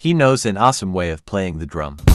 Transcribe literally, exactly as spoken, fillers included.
He knows an awesome way of playing the drum.